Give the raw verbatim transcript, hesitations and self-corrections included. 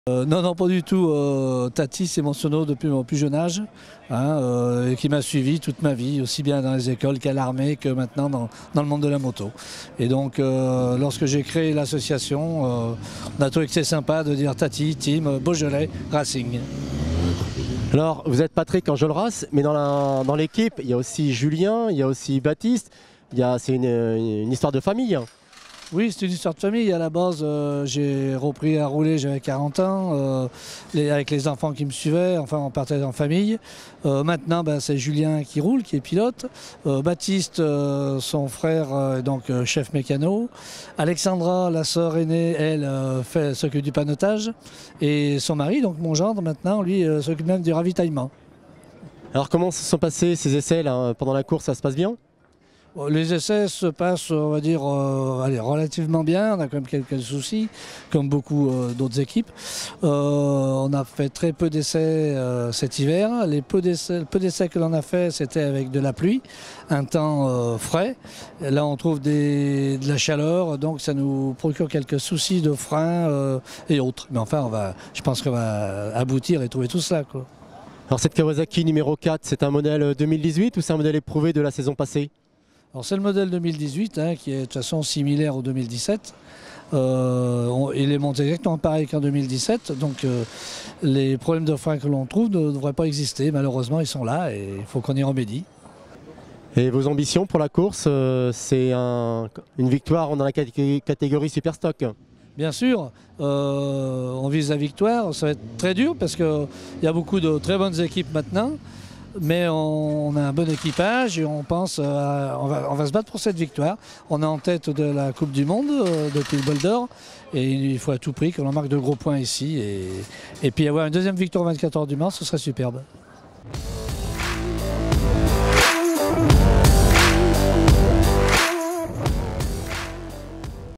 Euh, non, non, pas du tout. Euh, Tati, c'est mon sono depuis mon plus jeune âge, hein, euh, et qui m'a suivi toute ma vie, aussi bien dans les écoles qu'à l'armée, que maintenant dans, dans le monde de la moto. Et donc, euh, lorsque j'ai créé l'association, euh, on a trouvé que c'est sympa de dire Tati, Team Beaujolais Racing. Alors, vous êtes Patrick Enjolras, mais dans l'équipe, il y a aussi Julien, il y a aussi Baptiste. C'est une, une histoire de famille. Oui, c'est une histoire de famille. À la base, euh, j'ai repris à rouler, j'avais quarante ans, euh, les, avec les enfants qui me suivaient, enfin on partait en famille. Euh, maintenant, ben, c'est Julien qui roule, qui est pilote. Euh, Baptiste, euh, son frère, euh, donc euh, chef mécano. Alexandra, la sœur aînée, elle euh, fait, s'occupe du panotage. Et son mari, donc mon gendre, maintenant, lui, euh, s'occupe même du ravitaillement. Alors comment se sont passés ces essais là, pendant la course? Ça se passe bien? Les essais se passent, on va dire, euh, allez, relativement bien. On a quand même quelques soucis, comme beaucoup euh, d'autres équipes. Euh, on a fait très peu d'essais euh, cet hiver. Les peu d'essais, peu d'essais que l'on a fait, c'était avec de la pluie, un temps euh, frais. Et là, on trouve des, de la chaleur, donc ça nous procure quelques soucis de frein euh, et autres. Mais enfin, on va, je pense qu'on va aboutir et trouver tout cela, quoi. Alors cette Kawasaki numéro quatre, c'est un modèle deux mille dix-huit ou c'est un modèle éprouvé de la saison passée? Alors c'est le modèle deux mille dix-huit, hein, qui est de toute façon similaire au deux mille dix-sept. Euh, on, il est monté exactement pareil qu'en deux mille dix-sept, donc euh, les problèmes de frein que l'on trouve ne devraient pas exister. Malheureusement, ils sont là et il faut qu'on y remédie. Et vos ambitions pour la course, euh, c'est un, une victoire dans la catégorie Super Stock? Bien sûr, euh, on vise la victoire. Ça va être très dur parce qu'il y a beaucoup de très bonnes équipes maintenant. Mais on a un bon équipage et on pense, à, on, va, on va se battre pour cette victoire. On est en tête de la Coupe du Monde euh, depuis le bol d'or et il faut à tout prix que l'on marque de gros points ici. Et, et puis avoir une deuxième victoire au vingt-quatre heures du Mans, ce serait superbe.